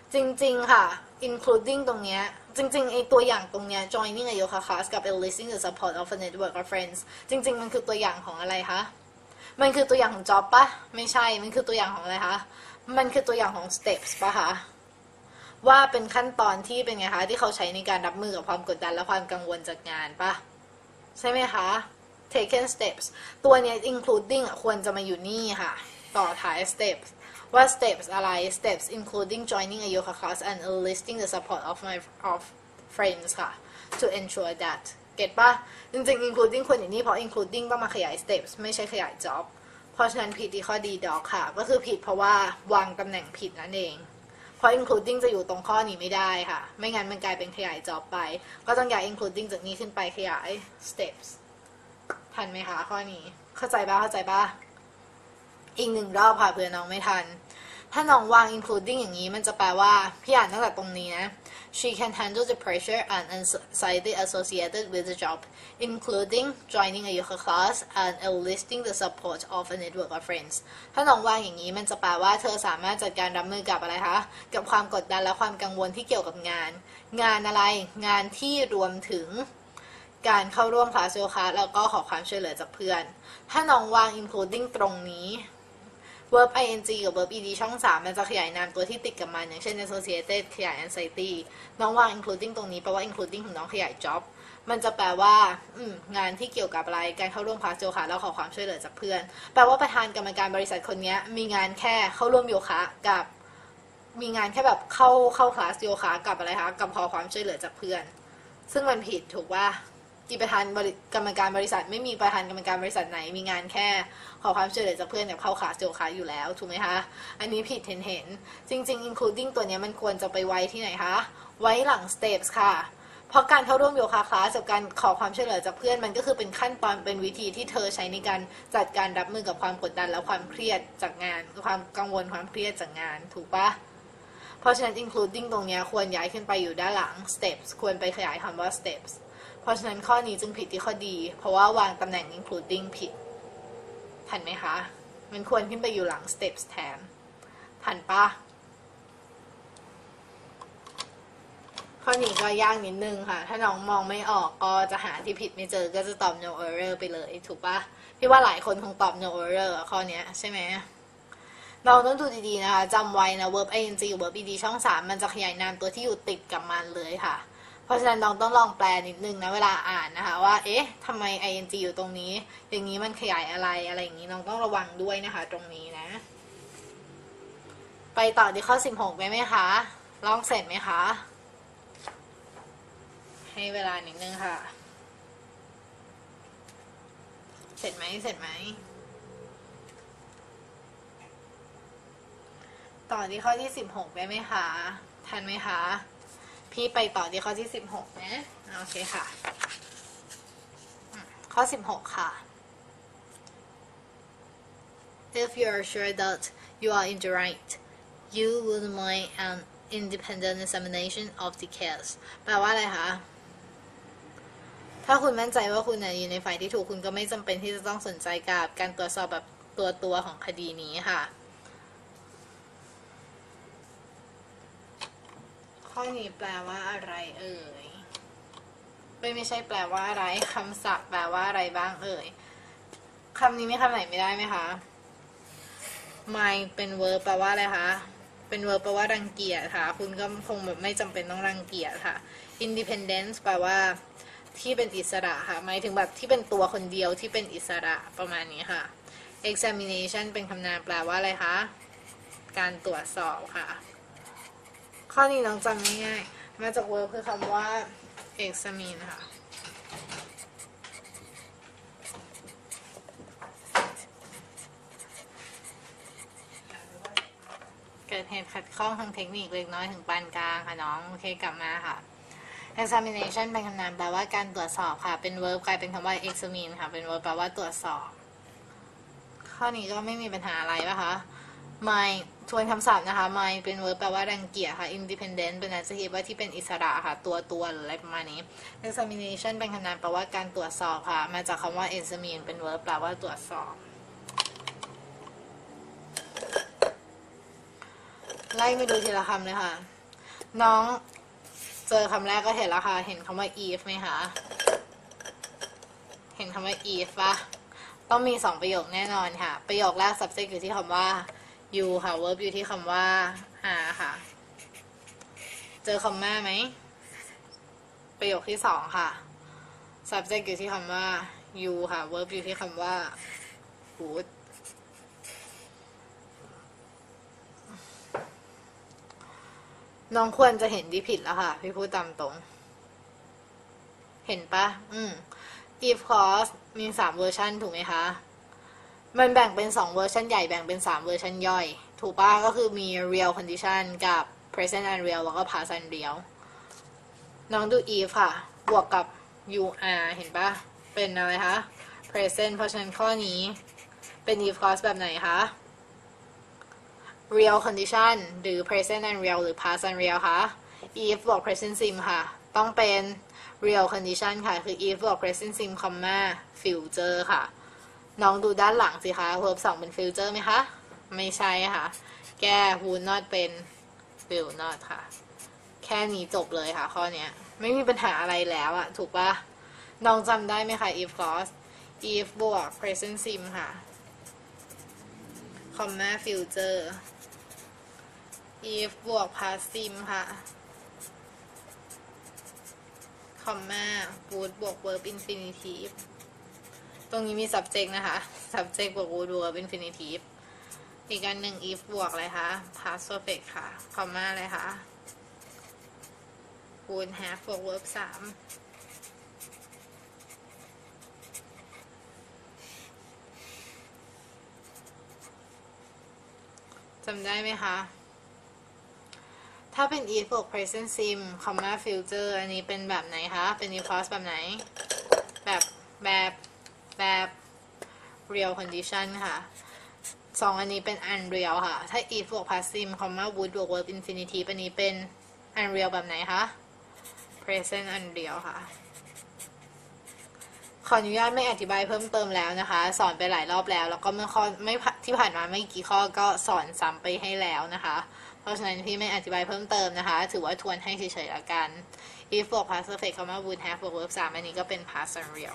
จริงๆค่ะ including ตรงเนี้ยจริงๆไอตัวอย่างตรงเนี้ย joining a yoga class กับ enlisting the support of a network of friends จริงๆมันคือตัวอย่างของอะไรคะมันคือตัวอย่างของ job ปะไม่ใช่มันคือตัวอย่างของอะไรคะมันคือตัวอย่างของ steps ปะคะว่าเป็นขั้นตอนที่เป็นไงคะที่เขาใช้ในการรับมือกับความกดดันและความกังวลจากงานปะใช่ไหมคะ taken steps ตัวเนี้ย including อ่ะควรจะมาอยู่นี่ค่ะต่อท้าย steps ว่า steps อะไร steps including joining a yoga class and enlisting the support of my of friends ค่ะ to ensure that เก็ตปะจริงๆ including ควรอยู่นี่เพราะ including ต้องมาขยาย steps ไม่ใช่ขยาย job เพราะฉะนั้นผิดที่ข้อดีดอกค่ะก็คือผิดเพราะว่าวางตำแหน่งผิดนั่นเองเพราะ including จะอยู่ตรงข้อนี้ไม่ได้ค่ะไม่งั้นมันกลายเป็นขยาย job ไปก็ต้องย้าย including จากนี้ขึ้นไปขยาย steps ทันไหมคะข้อนี้เข้าใจป่ะเข้าใจป่ะอีกหนึ่งรอบค่ะเผื่อน้องไม่ทันถ้าน้องวาง including อย่างนี้มันจะแปลว่าพี่อ่านตั้งแต่ตรงนี้นะ she can handle the pressure and anxiety associated with the job including joining a yoga class and enlisting the support of a network of friends ถ้าน้องวางอย่างนี้มันจะแปลว่าเธอสามารถจัดการรับมือกับอะไรคะกับความกดดันและความกังวลที่เกี่ยวกับงานงานอะไรงานที่รวมถึงการเข้าร่วมคลาสโยคะแล้วก็ขอความช่วยเหลือจากเพื่อนถ้าน้องวาง including ตรงนี้ verb ing กับ verb ed ช่องสามมันจะขยายนามตัวที่ติดกับมันอย่างเช่น associated ขยาย anxiety น้องวาง including ตรงนี้แปลว่า including ของน้องขยาย job มันจะแปลว่าอืมงานที่เกี่ยวกับอะไรการเข้าร่วมคลาสโยคะแล้วขอความช่วยเหลือจากเพื่อนแปลว่าประธานกรรมการบริษัทคนนี้มีงานแค่เข้าร่วมโยคะกับมีงานแค่แบบเข้าเข้าคลาสโยคะกับอะไรคะกับขอความช่วยเหลือจากเพื่อนซึ่งมันผิดถูกว่ากี่ประธานกรรมการบริษัทไม่มีประธานกรรมการบริษัทไหนมีงานแค่ขอความช่วยเหลือจากเพื่อนแบบเข้าคลาสโยคะอยู่แล้วถูกไหมคะอันนี้ผิดเห็นเห็นจริงๆ including ตัวนี้มันควรจะไปไว้ที่ไหนคะไว้หลัง steps ค่ะเพราะการเข้าร่วมโยคะคลาสกับการขอความช่วยเหลือจากเพื่อนมันก็คือเป็นขั้นตอนเป็นวิธีที่เธอใช้ในการจัดการรับมือกับความกดดันและความเครียดจากงานความกังวลความเครียดจากงานถูกปะเพราะฉะนั้น including ตรงนี้ควรย้ายขึ้นไปอยู่ด้านหลัง steps ควรไปขยายคำว่า stepsเพราะฉะนั้นข้อนี้จึงผิดที่ข้อดีเพราะว่าวางตำแหน่ง including ผิดทันไหมคะมันควรขึ้นไปอยู่หลัง steps แทนทันปะข้อนี้ก็ยากนิดนึงค่ะถ้าน้องมองไม่ออกก็จะหาที่ผิดไม่เจอก็จะตอบ no error ไปเลยถูกปะพี่ว่าหลายคนคงตอบ no error ข้อนี้ใช่ไหมเราต้องดูดีๆนะคะจำไว้นะ verb ing กับ verb ed ช่องสามมันจะขยายนามตัวที่อยู่ติดกับมันเลยค่ะเพราะฉะนั้นน้องต้องลองแปลนิดนึงนะเวลาอ่านนะคะว่าเอ๊ะทำไม ing อยู่ตรงนี้อย่างนี้มันขยายอะไรอะไรอย่างนี้น้องต้องระวังด้วยนะคะตรงนี้นะไปต่อที่ข้อสิบหกได้ไหมคะลองเสร็จไหมคะให้เวลานิดนึงค่ะเสร็จไหมเสร็จไหมต่อที่ข้อที่สิบหกได้ไหมคะทันไหมคะพี่ไปต่อที่ข้อที่สิบหกนะโอเคค่ะข้อสิบหกค่ะ If you are sure that you are in the right you wouldn't mind an independent examination of the case แปลว่าอะไรคะถ้าคุณมั่นใจว่าคุณอยู่ในฝ่ายที่ถูกคุณก็ไม่จำเป็นที่จะต้องสนใจกับการตรวจสอบแบบตัวตัวของคดีนี้ค่ะข้อนี้แปลว่าอะไรเอ่ยไม่ไม่ใช่แปลว่าอะไรคำศัพท์แปลว่าอะไรบ้างเอ่ยคำนี้ไม่คำไหนไม่ได้ไหมคะ mind เป็น verb แปลว่าอะไรคะเป็น verb แปลว่ารังเกียจค่ะคุณก็คงแบบไม่จำเป็นต้องรังเกียจค่ะ independence แปลว่าที่เป็นอิสระค่ะหมายถึงแบบที่เป็นตัวคนเดียวที่เป็นอิสระประมาณนี้ค่ะ examination เป็นคำนามแปลว่าอะไรคะการตรวจสอบค่ะข้อนี้น้องจำง่ายๆมาจาก verb คือคำว่า examine ค่ะเกิดเหตุขัดข้องทางเทคนิคเล็กน้อยถึงปานกลางค่ะน้องโอเคกลับมาค่ะ examination เป็นคำนามแปลว่าการตรวจสอบค่ะเป็น verb กลายเป็นคำว่า examine ค่ะเป็น verb แปลว่าตรวจสอบข้อนี้ก็ไม่มีปัญหาอะไรป่ะคะ mind ทวนคำศัพท์นะคะ mind เป็น verb แปลว่ารังเกียจค่ะ independent เป็น adjective ว่าที่เป็นอิสระค่ะตัวตัวหรืออะไรประมาณนี้ examination เป็นคำนามแปลว่าการตรวจสอบค่ะมาจากคำว่า examine เป็น verb แปลว่าตรวจสอบไล่มาดูทีละคำเลยค่ะน้องเจอคำแรกก็เห็นแล้วค่ะเห็นคำว่า if ไหมคะเห็นคำว่า if ปะต้องมีสองประโยคแน่นอนค่ะประโยคแรก subject อยู่ที่คำว่า you ค่ะ verb อยู่ที่คำว่า are ค่ะเจอคำแม่ไหมประโยคที่สองค่ะ subject อยู่ที่คำว่า you ค่ะ verb อยู่ที่คำว่า would น้องควรจะเห็นที่ผิดแล้วค่ะพี่พูดตามตรงเห็นปะอืม if clause มีสามเวอร์ชันถูกไหมคะมันแบ่งเป็นสองเวอร์ชันใหญ่แบ่งเป็นสามเวอร์ชันย่อยถูกปะก็คือมี real condition กับ present unreal แล้วก็ past unreal น้องดู if ค่ะบวกกับ you are เห็นปะเป็นอะไรคะ present เพราะฉะนั้นข้อนี้เป็น if clause แบบไหนคะ real condition หรือ present unreal หรือ past unreal คะ if บวก present sim ค่ะต้องเป็น real condition ค่ะคือ if บวก present sim comma future ค่ะน้องดูด้านหลังสิคะ verb สองเป็น future ไหมคะไม่ใช่ค่ะแก้ would not เป็น will not ค่ะแค่นี้จบเลยค่ะข้อนี้ไม่มีปัญหาอะไรแล้วอะถูกปะน้องจำได้ไหมคะ if clause if บวก present sim ค่ะ comma future if บวก past sim ค่ะ comma would บวก verb infinitive ตรงนี้มี subject นะคะ subject บวก would บวก verb infinitive อีกอันหนึ่ง if บวกอะไรคะ past perfect ค่ะ comma อะไรคะ would have บวก verb สามจำได้ไหมคะถ้าเป็น if บวก present sim comma future อันนี้เป็นแบบไหนคะเป็น if clause แบบไหนแบบแบบแบบ real condition ค่ะสองอันนี้เป็น unreal ค่ะถ้า if บวก past sim comma would บวก verb infinitive อันนี้เป็น unreal แบบไหนคะ present unreal ค่ะขออนุญาตไม่อธิบายเพิ่มเติมแล้วนะคะสอนไปหลายรอบแล้วแล้วก็เมื่อข้อไม่ที่ผ่านมาไม่กี่ข้อก็สอนซ้ำไปให้แล้วนะคะเพราะฉะนั้นพี่ไม่อธิบายเพิ่มเติมนะคะถือว่าทวนให้เฉยๆละกัน if บวก past perfect คำว่า would have บวก verb สามอันนี้ก็เป็น past unreal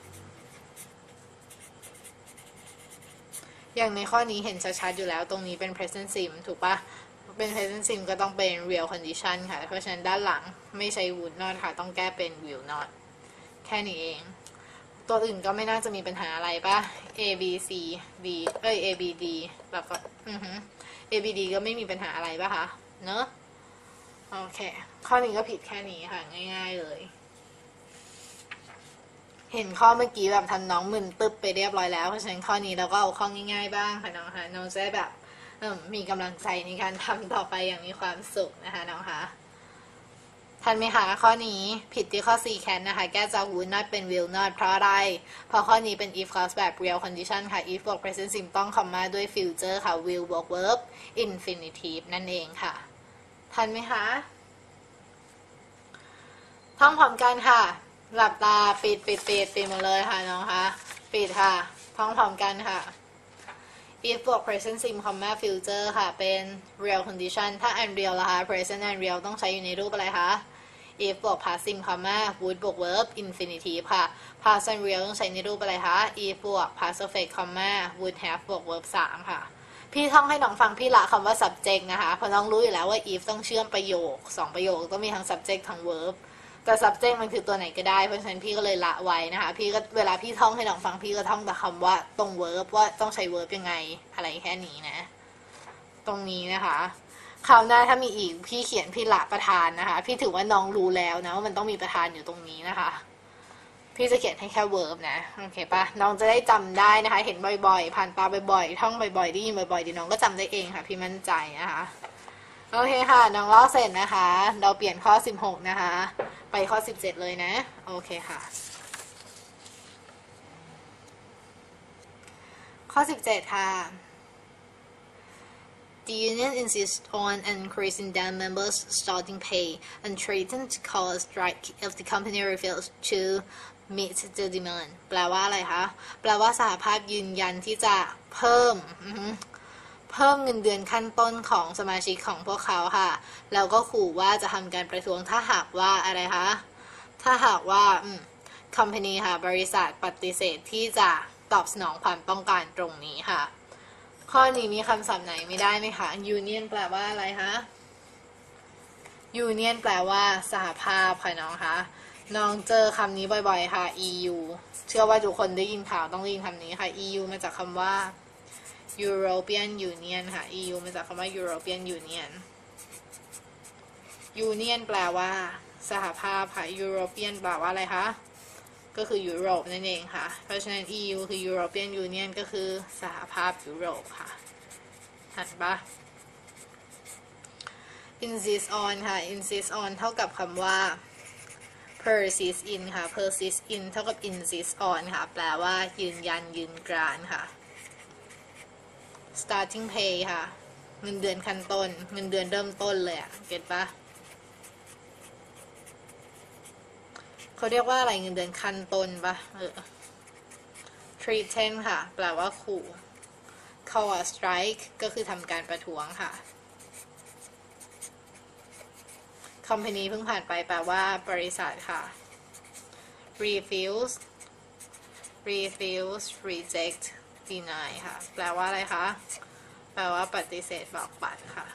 อย่างในข้อนี้เห็นชัดๆอยู่แล้วตรงนี้เป็น present sim ถูกปะเป็น present sim ก็ต้องเป็น real condition ค่ะเพราะฉะนั้นด้านหลังไม่ใช่ would not ค่ะต้องแก้เป็น will not แค่นี้เองตัวอื่นก็ไม่น่าจะมีปัญหาอะไรปะ A B C D เอ้ย A B D แล้วก็อือฮึ A B D ก็ไม่มีปัญหาอะไรปะคะเนอะโอเคข้อนี้ก็ผิดแค่นี้ค่ะง่ายๆเลยเห็นข้อเมื่อกี้แบบทันน้องมึนตึ๊บไปเรียบร้อยแล้วเพราะฉะนั้นข้อนี้เราก็เอาข้อง่ายๆบ้างค่ะน้องค่ะน้องจะได้แบบมีกำลังใจในการทำต่อไปอย่างมีความสุขนะคะน้องค่ะทันไหมคะข้อนี้ผิดที่ข้อ C can นะคะแก้จาก would not เป็น will not เพราะอะไรเพราะข้อนี้เป็น if clause แบบ real condition ค่ะ if บวก present sim ต้อง comma ด้วย future ค่ะ will บวก verb infinitive นั่นเองค่ะทันไหมคะท่องพร้อมกันค่ะหลับตาปิดปิดปิดปิดหมดเลยค่ะน้องคะปิดค่ะท่องพร้อมกันค่ะ if บวก present sim comma future ค่ะเป็น real condition ถ้า unreal ล่ะคะ present unreal ต้องใช้อยู่ในรูปอะไรคะ if บวก past sim comma would บวก verb infinitive ค่ะ past unreal ต้องใช้ในรูปอะไรคะ if บวก past perfect comma would have บวก verb สามค่ะพี่ท่องให้น้องฟังพี่ละคำว่า subject นะคะเพราะน้องรู้อยู่แล้วว่า if ต้องเชื่อมประโยคสองประโยคต้องมีทั้ง subject ทั้ง verbแต่ subject มันคือตัวไหนก็ได้เพราะฉะนั้นพี่ก็เลยละไว้นะคะพี่ก็เวลาพี่ท่องให้น้องฟังพี่ก็ท่องแต่คำว่าตรง verb ว่าต้องใช้ verb ยังไงอะไรแค่นี้นะตรงนี้นะคะคราวหน้าถ้ามีอีกพี่เขียนพี่ละประธานนะคะพี่ถือว่าน้องรู้แล้วนะว่ามันต้องมีประธานอยู่ตรงนี้นะคะพี่จะเขียนให้แค่ verb นะโอเคปะน้องจะได้จำได้นะคะเห็นบ่อยๆผ่านตาบ่อยๆท่องบ่อยๆได้ยินบ่อยๆเดี๋ยวน้องก็จำได้เองค่ะพี่มั่นใจนะคะโอเคค่ะน้องลอกเสร็จนะคะเราเปลี่ยนข้อสิบหกนะคะไปข้อสิบเจ็ดเลยนะโอเคค่ะข้อสิบเจ็ดค่ะ The union insists on increasing their members' starting pay and threatens to call a strike if the company refuses to meet the demand แปลว่าอะไรคะแปลว่าสหภาพยืนยันที่จะเพิ่มเพิ่มเงินเดือนขั้นต้นของสมาชิกของพวกเขาค่ะแล้วก็ขู่ว่าจะทำการประท้วงถ้าหากว่าอะไรคะถ้าหากว่าอืม company ค่ะบริษัทปฏิเสธที่จะตอบสนองความต้องการตรงนี้ค่ะข้อนี้มีคำศัพท์ไหนไม่ได้ไหมคะ union แปลว่าอะไรคะ union แปลว่าสหภาพค่ะน้องคะน้องเจอคำนี้บ่อยๆค่ะ อี ยู เชื่อว่าทุกคนได้ยินข่าวต้องได้ยินคำนี้ค่ะ อี ยู มาจากคำว่า European Union ค่ะ อี ยู มาจากคำว่า European Union Union แปลว่าสหภาพค่ะ European แปลว่าอะไรคะก็คือยุโรปนั่นเองค่ะเพราะฉะนั้น อี ยู คือ European Union ก็คือสหภาพยุโรปค่ะหันปะ insist on ค่ะ insist on เท่ากับคำว่า persist in ค่ะ persist in เท่ากับ insist on ค่ะแปลว่ายืนยันยืนกรานค่ะ starting pay ค่ะเงินเดือนขั้นต้นเงินเดือนเริ่มต้นเลยอะเก็ตปะเขาเรียกว่าอะไรเงินเดือนขั้นต้นปะเออ threaten ค่ะแปลว่าขู่ call a strike ก็คือทำการประท้วงค่ะ company เพิ่งผ่านไปแปลว่าบริษัทค่ะ refuse refuse reject deny ค่ะแปลว่าอะไรคะแปลว่าปฏิเสธบอกปัดค่ะ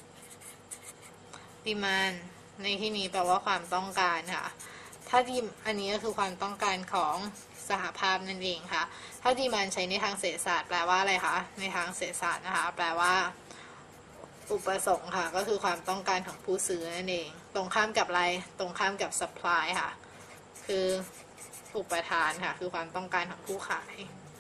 demand ในที่นี้แปลว่าความต้องการค่ะถ้าดีอันนี้ก็คือความต้องการของสหภาพนั่นเองค่ะถ้า demand ใช้ในทางเศรษฐศาสตร์แปลว่าอะไรคะในทางเศรษฐศาสตร์นะคะแปลว่าอุปสงค์ค่ะก็คือความต้องการของผู้ซื้อนั่นเองตรงข้ามกับอะไรตรงข้ามกับ supply ค่ะคืออุปทานค่ะคือความต้องการของผู้ขาย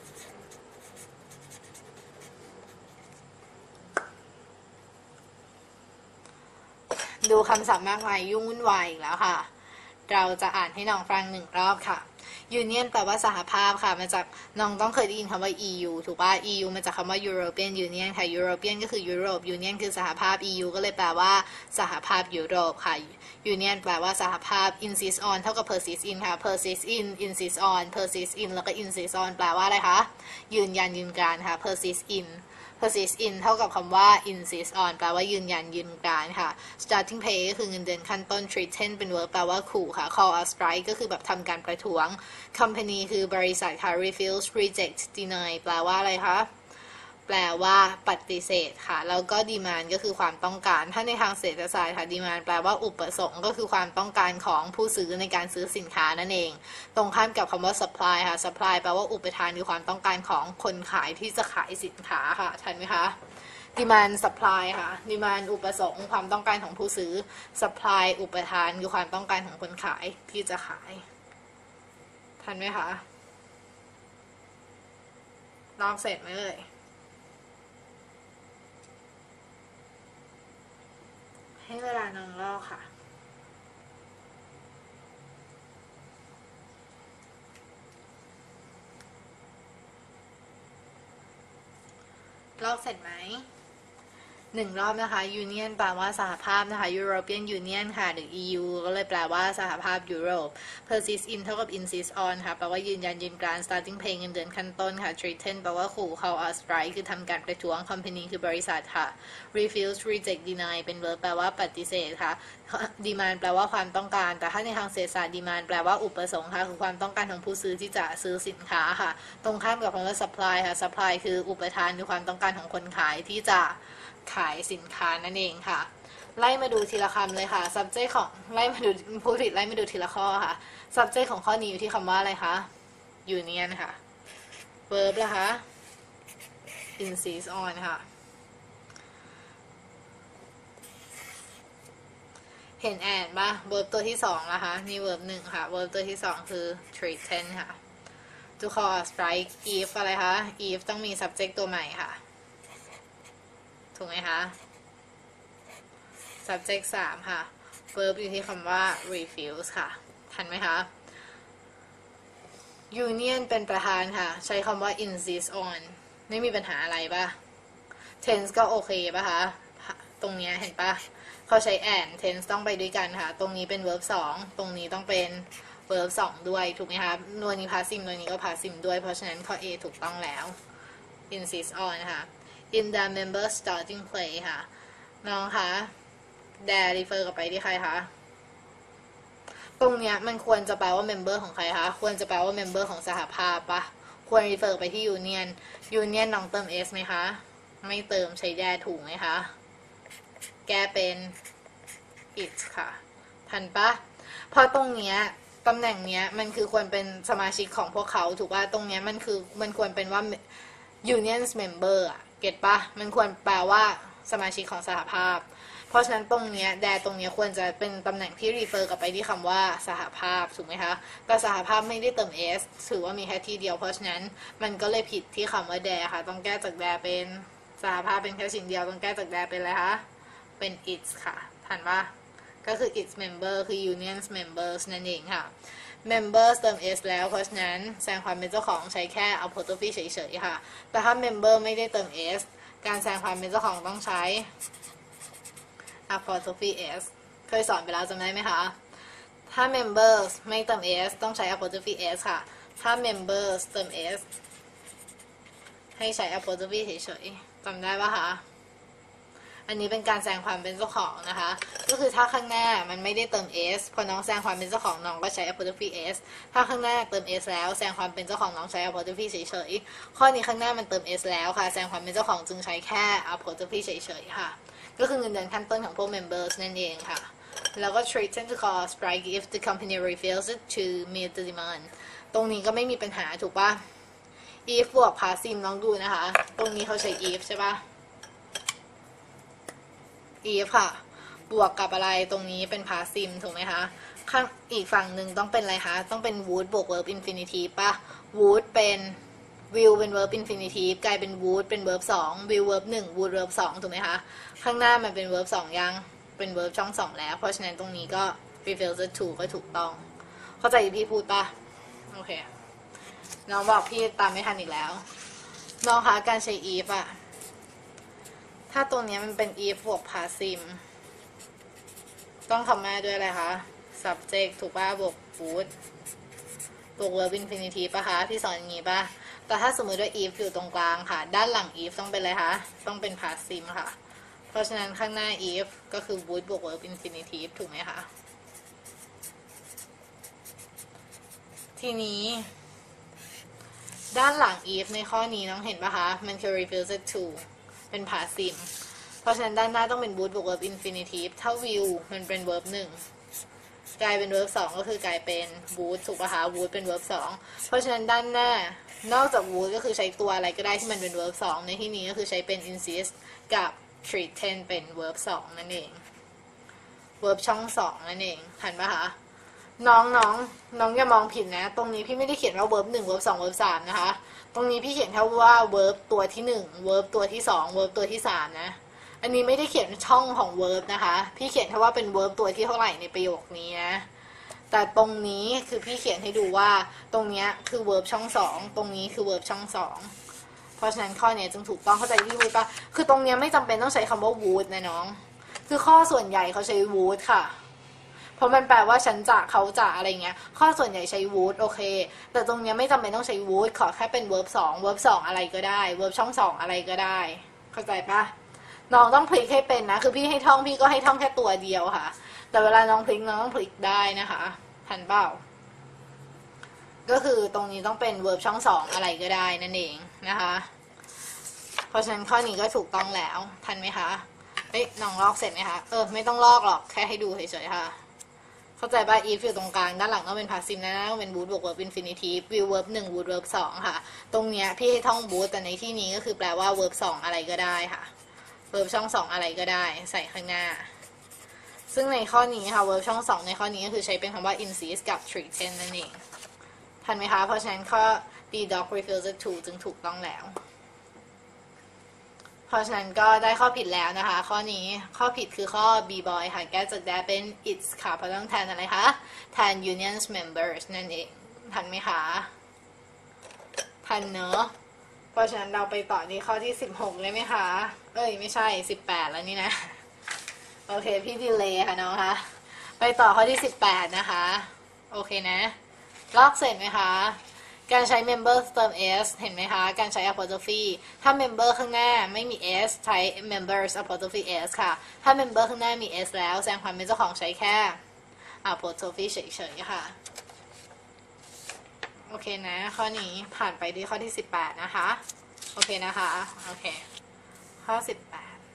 ดูคำศัพท์มากมายยุ่งวุ่นวายอีกแล้วค่ะเราจะอ่านให้น้องฟังหนึ่งรอบค่ะ Union แปลว่าสหภาพค่ะมาจากน้องต้องเคยได้ยินคำว่า อี ยู ถูกป่ะ อี ยู มาจากคำว่า European Union ค่ะ European ก็คือยุโรป Union คือสหภาพ อี ยู ก็เลยแปลว่าสหภาพยุโรปค่ะ Union แปลว่าสหภาพ insist on เท่ากับ persist in ค่ะ persist in insist on persist in แล้วก็ insist on แปลว่าอะไรคะยืนยันยืนกรานค่ะ persist in persist in เท่ากับคำว่า insist on แปลว่ายืนยันยืนกรานค่ะ starting pay ก็คือเงินเดือนขั้นต้น threaten เป็น verb แปลว่าขู่ค่ะ call a strike ก็คือแบบทำการประท้วง company คือบริษัทค่ะ refuse reject deny แปลว่าอะไรคะแปลว่าปฏิเสธค่ะแล้วก็ demand ก็คือความต้องการถ้าในทางเศรษฐศาสตร์ค่ะ demand แปลว่าอุปสงค์ก็คือความต้องการของผู้ซื้อในการซื้อสินค้านั่นเองตรงข้ามกับคำว่า supply ค่ะ supply แปลว่าอุปทานคือความต้องการของคนขายที่จะขายสินค้าค่ะทันไหมคะ demand supply ค่ะ demand อุปสงค์ความต้องการของผู้ซื้อ supply อุปทานคือความต้องการของคนขายที่จะขายทันไหมคะลอกเสร็จไหมเลยให้เวลาน้องลอกค่ะลอกเสร็จไหมหนึ่งรอบนะคะ Union แปลว่าสหภาพนะคะ European Union ค่ะหรือ อี ยู ก็เลยแปลว่าสหภาพยุโรป persist in เท่ากับ insist on ค่ะแปลว่ายืนยันยืนกราน starting pay เงินเดือนขั้นต้นค่ะ threaten แปลว่าขู่ call a strike คือทำการประท้วง company คือบริษัทค่ะ refuse reject deny เป็น verb แปลว่าปฏิเสธค่ะ demand แปลว่าความต้องการแต่ถ้าในทางเศรษฐศาสตร์ demand แปลว่าอุปสงค์ค่ะคือความต้องการของผู้ซื้อที่จะซื้อสินค้าค่ะตรงข้ามกับคำว่า supply ค่ะ supply คืออุปทานคือความต้องการของคนขายที่จะขายสินค้านั่นเองค่ะไล่มาดูทีละคำเลยค่ะ subject ของไล่มาดูผู้ผิดไล่มาดูทีละข้อค่ะ subject ของข้อนี้อยู่ที่คำว่าอะไรคะ union ค่ะ verb ล่ะคะ insist on ค่ะเห็นแอนป่ะ verb ตัวที่สองนะคะนี่ verb หนึ่งค่ะ verb ตัวที่สองคือ threaten ค่ะ to call a strike if อะไรคะ if ต้องมี subject ตัวใหม่ค่ะถูกไหมคะ subject สามค่ะ verb อยู่ที่คำว่า refuse ค่ะทันไหมคะ union เป็นประธานค่ะใช้คำว่า insist on ไม่มีปัญหาอะไรป่ะ tense ก็โอเคป่ะคะตรงนี้เห็นป่ะเขาใช้ and tense ต้องไปด้วยกันค่ะตรงนี้เป็น verb สองตรงนี้ต้องเป็น verb สองด้วยถูกไหมคะนวลนี้ passive นวลนี้ก็ passive ด้วยเพราะฉะนั้นข้อ A ถูกต้องแล้ว insist on ค่ะ in the member starting place ค่ะน้องคะ there refer กลับไปที่ใครคะตรงเนี้ยมันควรจะแปลว่า member ของใครคะควรจะแปลว่า member ของสหภาพปะควร refer ไปที่ union union น้องเติม s ไหมคะไม่เติมใช้ there ถูกไหมคะแก้เป็น it ค่ะทันปะเพราะตรงเนี้ยตำแหน่งเนี้ยมันคือควรเป็นสมาชิกของพวกเขาถูกป่ะตรงเนี้ยมันคือมันควรเป็นว่า unions member อะเก็ตปะมันควรแปลว่าสมาชิกของสหภาพเพราะฉะนั้นตรงเนี้ยแดตรงเนี้ยควรจะเป็นตำแหน่งที่ refer กลับไปที่คำว่าสหภาพถูกไหมคะแต่สหภาพไม่ได้เติม s ถือว่ามีแค่ที่เดียวเพราะฉะนั้นมันก็เลยผิดที่คำว่าแดค่ะต้องแก้จากแดเป็นสหภาพเป็นแค่สิ่งเดียวต้องแก้จากแดเป็นอะไรคะเป็น its ค่ะทันปะก็คือ its member คือ unions members นั่นเองค่ะ members เติม s แล้วเพราะฉะนั้นแสดงความเป็นเจ้าของใช้แค่ apostrophe เฉยๆค่ะแต่ถ้า member ไม่ได้เติม s การแสดงความเป็นเจ้าของต้องใช้ apostrophe s เคยสอนไปแล้วจำได้ไหมคะถ้า members ไม่เติม s ต้องใช้ apostrophe s ค่ะถ้า members เติม s ให้ใช้ apostrophe เฉยๆจำได้ปะคะอันนี้เป็นการแสดงความเป็นเจ้าของนะคะก็คือถ้าข้างหน้ามันไม่ได้เติม s พอน้องแสดงความเป็นเจ้าของน้องก็ใช้ apostrophe s ถ้าข้างหน้าเติม s แล้วแสดงความเป็นเจ้าของน้องใช้ apostrophe เฉยๆข้อนี้ข้างหน้ามันเติม s แล้วค่ะแสดงความเป็นเจ้าของจึงใช้แค่ apostrophe เฉยๆค่ะก็คือเงินเดือนขั้นต้นของพวก members นั่นเองค่ะแล้วก็ threaten to call strike if the company refuses to meet the demand ตรงนี้ก็ไม่มีปัญหาถูกปะ if บวก passive น้องดูนะคะตรงนี้เขาใช้ if ใช่ปะif ค่ะบวกกับอะไรตรงนี้เป็น passive ถูกไหมคะข้างอีกฝั่งหนึ่งต้องเป็นอะไรคะต้องเป็น would บวก verb infinitive ป่ะ would เป็น will เป็น verb infinitive กลายเป็น would เป็น verb สอง will verb หนึ่ง would verb สองถูกไหมคะข้างหน้ามันเป็น verb สองยังเป็น verb ช่องสองแล้วเพราะฉะนั้นตรงนี้ก็ refers to ก็ถูกต้องเข้าใจพี่พูดป่ะโอเคน้องบอกพี่ตามไม่ทันอีกแล้วน้องคะการใช้ if อะถ้าตรงนี้มันเป็น if บวก passive ต้องทำแม่ด้วยอะไรคะ subject ถูกป่ะบวก would บวก verb infinitive ป่ะคะที่สอนอย่างงี้ป่ะแต่ถ้าสมมติว่า if อยู่ตรงกลางค่ะด้านหลัง if ต้องเป็นอะไรคะต้องเป็น passive ค่ะเพราะฉะนั้นข้างหน้า if ก็คือ would บวก verb infinitive ถูกไหมคะทีนี้ด้านหลัง if ในข้อนี้น้องเห็นป่ะคะมันคือ refers toเป็น passive เพราะฉะนั้นด้านหน้าต้องเป็น would บวก verb infinitive ถ้า will มันเป็น verb หนึ่งกลายเป็น verb สองก็คือกลายเป็น would ถูกป่ะคะ would เป็น verb สองเพราะฉะนั้นด้านหน้านอกจาก would ก็คือใช้ตัวอะไรก็ได้ที่มันเป็น verb สองในที่นี้ก็คือใช้เป็น insist กับ threaten เป็น verb สองนั่นเอง verb ช่องสองนั่นเองทันป่ะคะน้องน้องน้องอย่ามองผิดนะตรงนี้พี่ไม่ได้เขียนว่า verb หนึ่ง verb สอง verb สามนะคะตรงนี้พี่เขียนแค่ว่า verb ตัวที่หนึ่ง verb ตัวที่สอง verb ตัวที่สามนะอันนี้ไม่ได้เขียนช่องของ verb นะคะพี่เขียนแค่ว่าเป็น verb ตัวที่เท่าไหร่ในประโยคนี้นะแต่ตรงนี้คือพี่เขียนให้ดูว่าตรงนี้คือ verb ช่องสองตรงนี้คือ verb ช่องสองเพราะฉะนั้นข้อนี้จึงถูกต้องเข้าใจพี่พูดปะคือตรงนี้ไม่จำเป็นต้องใช้คำว่า would นะน้องคือข้อส่วนใหญ่เขาใช้ would ค่ะเพราะมันแปลว่าฉันจะเขาจะอะไรเงี้ยข้อส่วนใหญ่ใช้ would โอเคแต่ตรงนี้ไม่จำเป็นต้องใช้ would ขอแค่เป็น verb สอง verb สองอะไรก็ได้ verb ช่องสองอะไรก็ได้เข้าใจปะน้องต้องพลิกให้เป็นนะคือพี่ให้ท่องพี่ก็ให้ท่องแค่ตัวเดียวค่ะแต่เวลาน้องพลิกน้องต้องพลิกได้นะคะทันเปล่าก็คือตรงนี้ต้องเป็น verb ช่องสองอะไรก็ได้นั่นเองนะคะเพราะฉะนั้นข้อนี้ก็ถูกต้องแล้วทันไหมคะเอ้ยน้องลอกเสร็จไหมคะเออไม่ต้องลอกหรอกแค่ให้ดูเฉยๆค่ะเข้าใจป่ะ if อยู่ตรงกลางด้านหลังต้องเป็น passive นะต้องเป็น would บวก verb infinitive will verb หนึ่ง would verb สองค่ะตรงเนี้ยพี่ให้ท่อง would แต่ในที่นี้ก็คือแปลว่า verb สองอะไรก็ได้ค่ะ verb ช่องสองอะไรก็ได้ใส่ข้างหน้าซึ่งในข้อนี้ค่ะ verb ช่องสองในข้อนี้ก็คือใช้เป็นคำว่า insist กับ threaten นั่นเองทันไหมคะเพราะฉะนั้นข้อ the dog refuses to จึงถูกต้องแล้วเพราะฉะนั้นก็ได้ข้อผิดแล้วนะคะข้อนี้ข้อผิดคือข้อ b boy ค่ะแก้จาก that เป็น its ค่ะเพราะต้องแทนอะไรคะแทน unions members นั่นเองทันไหมคะทันเนอะเพราะฉะนั้นเราไปต่อที่ข้อที่สิบหกเลยไหมคะเอ้ยไม่ใช่สิบแปดแล้วนี่นะโอเคพี่ดีเลยค่ะน้องคะไปต่อข้อที่สิบแปดนะคะโอเคนะลอกเสร็จไหมคะการใช้ member เติม s เห็นไหมคะ การใช้ apostrophe ถ้า member ข้างหน้าไม่มี s ใช้ members apostrophe s ค่ะ ถ้า member ข้างหน้ามี s แล้วแสดงความเป็นเจ้าของใช้แค่ apostrophe เฉยๆค่ะ โอเคนะ ข้อนี้ผ่านไปที่ข้อที่สิบแปดนะคะ โอเคนะคะ โอเค ข้อสิบแปด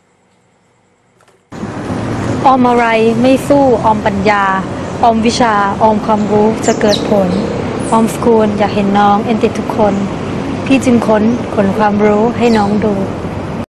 ออมอะไรไม่สู้ออมปัญญาออมวิชาออมความรู้จะเกิดผลออมสกูลอยากเห็นน้องเอ็นติดทุกคนพี่จึงค้นขนความรู้ให้น้องดู